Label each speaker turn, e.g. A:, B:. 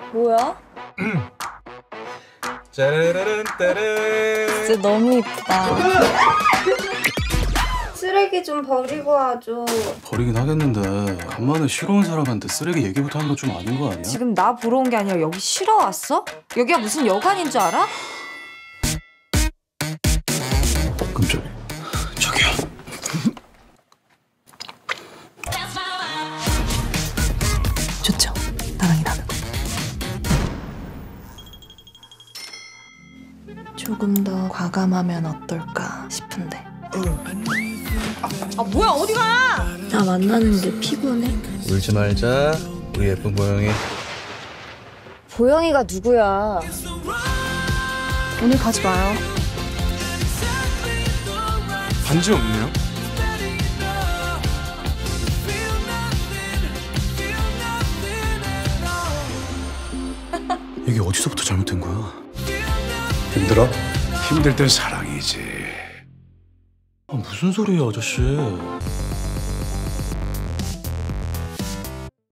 A: 뭐야?
B: 짜라란 따란.
A: 진짜 너무 이쁘다.
C: 쓰레기 좀 버리고 와줘.
D: 버리긴 하겠는데 간만에 쉬러 온 사람한테 쓰레기 얘기부터 하는 거 좀 아닌 거 아니야?
A: 지금 나 보러 온 게 아니라 여기 쉬러 왔어? 여기가 무슨 여관인 줄 알아?
D: 깜짝이야. 저기요.
A: 좋죠. 나랑 일하는 거. 조금 더 과감하면 어떨까 싶은데. 아 뭐야 어디 가?
C: 나 만나는 게 피곤해.
B: 울지 말자. 우리 예쁜 보영이.
A: 보영이가 누구야? 오늘 가지 마요.
D: 반지 없네요? 이게 어디서부터 잘못된 거야?
E: 힘들어? 힘들 땐 사랑이지.
D: 아, 무슨 소리야, 아저씨.